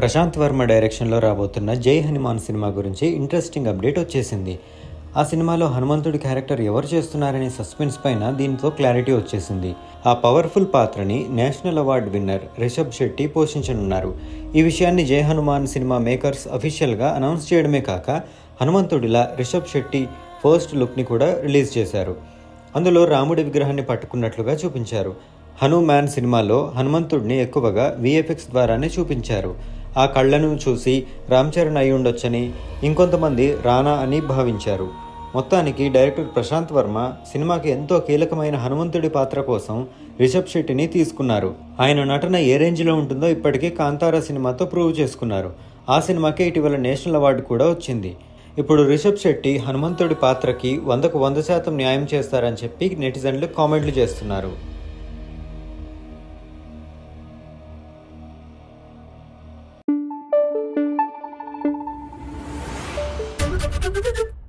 ప్రశాంత్ వర్మ డైరెక్షన్లో రాబోతున్న జై హనుమాన్ సినిమా గురించి ఇంట్రెస్టింగ్ అప్డేట్ వచ్చేసింది. ఆ సినిమాలో హనుమంతుడి క్యారెక్టర్ ఎవరు చేస్తున్నారనే సస్పెన్స్ పైన దీంతో క్లారిటీ వచ్చేసింది. ఆ పవర్ఫుల్ పాత్రని national award winner Rishab Shetty పోషించనున్నారు. ఈ విషయాన్ని జై హనుమాన్ సినిమా మేకర్స్ అఫీషియల్గా అనౌన్స్ చేయడమే కాక హనుమంతుడిలా రిషబ్ శెట్టి ఫస్ట్ లుక్ని కూడా రిలీజ్ చేశారు. అందులో రాముడి విగ్రహాన్ని పట్టుకున్నట్లుగా చూపించారు. హనుమాన్ సినిమాలో హనుమంతుడిని ఎక్కువగా విఎఫ్ఎక్స్ ద్వారానే చూపించారు. ఆ కళ్ళను చూసి రామ్ చరణ్ అయి ఉండొచ్చని, ఇంకొంతమంది రానా అని భావించారు. మొత్తానికి డైరెక్టర్ ప్రశాంత్ వర్మ సినిమాకి ఎంతో కీలకమైన హనుమంతుడి పాత్ర కోసం రిషబ్ శెట్టిని తీసుకున్నారు. ఆయన నటన ఏ రేంజ్లో ఉంటుందో ఇప్పటికే కాంతారా సినిమాతో ప్రూవ్ చేసుకున్నారు. ఆ సినిమాకే ఇటీవల నేషనల్ అవార్డు కూడా వచ్చింది. ఇప్పుడు రిషబ్ శెట్టి హనుమంతుడి పాత్రకి 100కు 100% న్యాయం చేస్తారని చెప్పి నెటిజన్లు కామెంట్లు చేస్తున్నారు. Thank you.